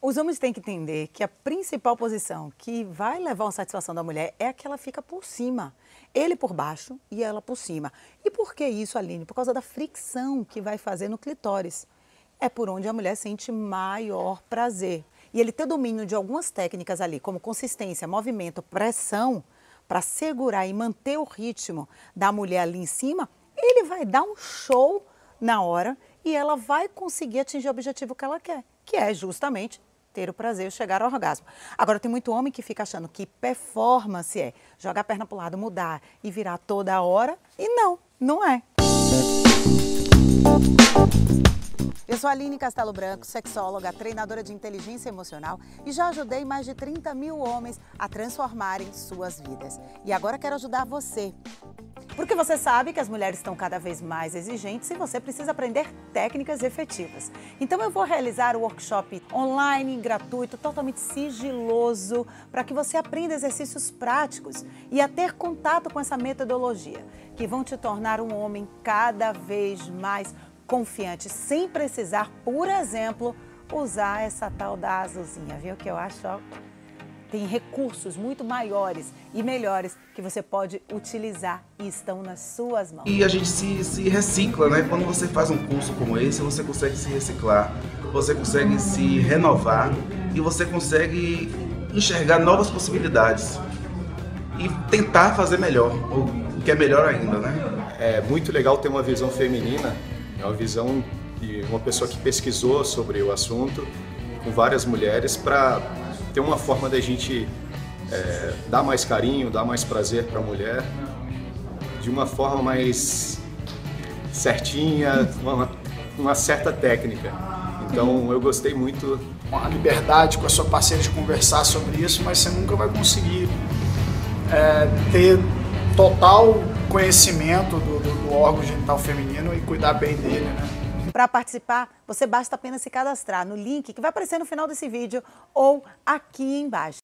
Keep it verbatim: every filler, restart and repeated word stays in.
Os homens têm que entender que a principal posição que vai levar uma satisfação da mulher é a que ela fica por cima. Ele por baixo e ela por cima. E por que isso, Aline? Por causa da fricção que vai fazer no clitóris. É por onde a mulher sente maior prazer. E ele ter domínio de algumas técnicas ali, como consistência, movimento, pressão, para segurar e manter o ritmo da mulher ali em cima, ele vai dar um show na hora e ela vai conseguir atingir o objetivo que ela quer, que é justamente ter o prazer, chegar ao orgasmo. Agora, tem muito homem que fica achando que performance é jogar a perna para o lado, mudar e virar toda hora, e não, não é. Eu sou a Aline Castelo Branco, sexóloga, treinadora de inteligência emocional e já ajudei mais de trinta mil homens a transformarem suas vidas. E agora quero ajudar você. Porque você sabe que as mulheres estão cada vez mais exigentes e você precisa aprender técnicas efetivas. Então eu vou realizar o workshop online, gratuito, totalmente sigiloso, para que você aprenda exercícios práticos e a ter contato com essa metodologia, que vão te tornar um homem cada vez mais confiante, sem precisar, por exemplo, usar essa tal da azulzinha, viu? Que eu acho, ó, tem recursos muito maiores e melhores que você pode utilizar e estão nas suas mãos. E a gente se, se recicla, né? Quando você faz um curso como esse, você consegue se reciclar, você consegue se renovar e você consegue enxergar novas possibilidades e tentar fazer melhor, o que é melhor ainda, né? É muito legal ter uma visão feminina. É uma visão de uma pessoa que pesquisou sobre o assunto com várias mulheres para ter uma forma da gente é, dar mais carinho, dar mais prazer para a mulher de uma forma mais certinha, uma, uma certa técnica. Então eu gostei muito. A liberdade com a sua parceira de conversar sobre isso, mas você nunca vai conseguir é, ter total conhecimento do, do, do órgão genital feminino e cuidar bem dele, né? Para participar, você basta apenas se cadastrar no link que vai aparecer no final desse vídeo ou aqui embaixo.